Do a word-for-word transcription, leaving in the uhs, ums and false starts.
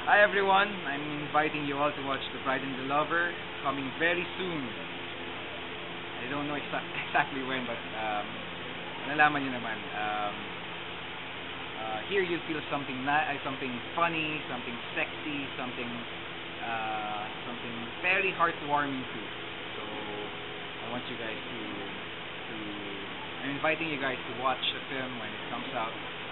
Hi everyone, I'm inviting you all to watch The Bride and the Lover, coming very soon. I don't know exa exactly when, but um, nalaman nyo naman. Um, uh, here you'll feel something na uh, something funny, something sexy, something uh, something very heartwarming too. So I want you guys to to I'm inviting you guys to watch the film when it comes out.